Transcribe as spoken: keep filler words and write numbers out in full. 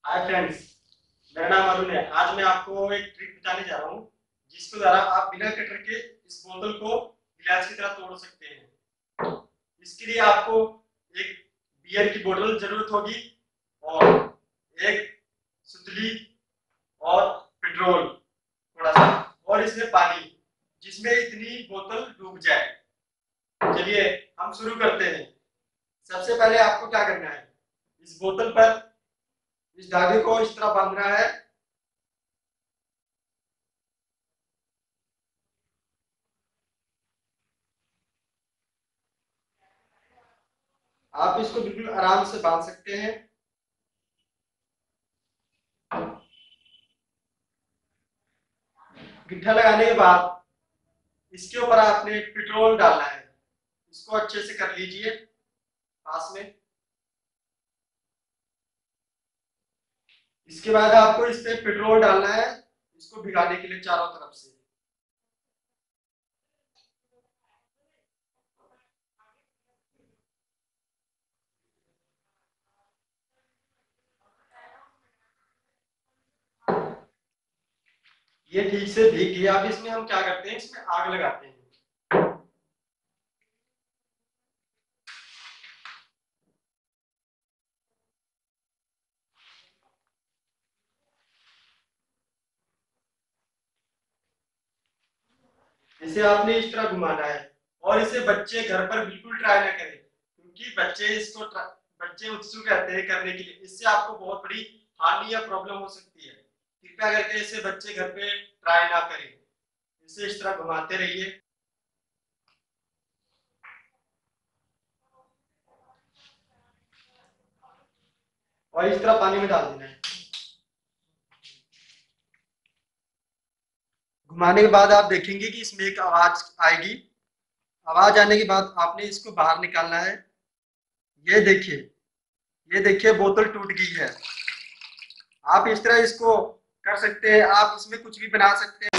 Hi friends, मेरा नाम अरुण है। आज मैं आपको एक ट्रिक बताने जा रहा हूँ जिसके द्वारा आप बिना कटर के इस बोतल को गिलास की तरह तोड़ सकते हैं। इसके लिए आपको एक बियर की बोतल जरूरत होगी और एक सुतली और पेट्रोल थोड़ा सा और इसमें पानी जिसमें इतनी बोतल डूब जाए। चलिए हम शुरू करते हैं। सबसे पहले आपको क्या करना है, इस बोतल पर इस धागे को इस तरह बांधना है। आप इसको बिल्कुल आराम से बांध सकते हैं। गिट्ठा लगाने के बाद इसके ऊपर आपने पेट्रोल डालना है। इसको अच्छे से कर लीजिए पास में। इसके बाद आपको इस पे पेट्रोल डालना है, इसको भिगाने के लिए चारों तरफ से। ये ठीक से भीग गया। अब इसमें हम क्या करते हैं, इसमें आग लगाते हैं। इसे आपने इस तरह घुमाना है और इसे बच्चे घर पर बिल्कुल ट्राई ना करें, क्योंकि बच्चे इसको ट्रा- बच्चे उत्सुक रहते हैं करने के लिए। इससे आपको बहुत बड़ी हानि या प्रॉब्लम हो सकती है। कृपया करके इसे बच्चे घर पे ट्राई ना करें। इसे इस तरह घुमाते रहिए और इस तरह पानी में डाल देना है। घुमाने के बाद आप देखेंगे कि इसमें एक आवाज आएगी। आवाज आने के बाद आपने इसको बाहर निकालना है। ये देखिए, ये देखिए बोतल टूट गई है। आप इस तरह इसको कर सकते हैं। आप इसमें कुछ भी बना सकते हैं।